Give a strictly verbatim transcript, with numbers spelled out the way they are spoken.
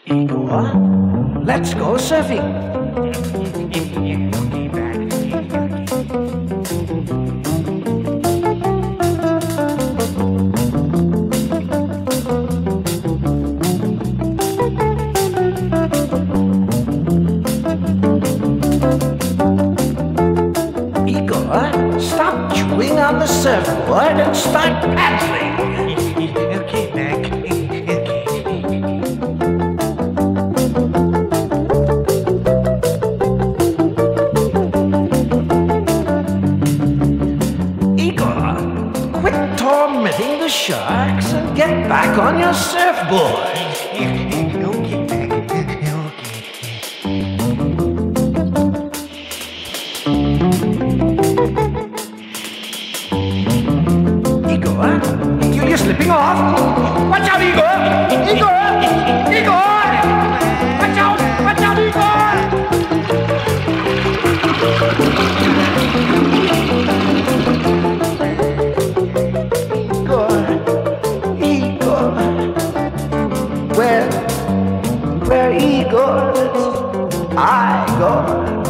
Igor, let's go surfing. Igor, stop chewing on the surfboard and start paddling. Okay, Mac. Igor, quit tormenting the sharks and get back on your surfboard. Okay, Mac. Igor, you- you're slipping off. Watch out, Igor! Igor! Igor! Watch out! Watch out, Igor! Igor, Igor, where, where Igor, I go.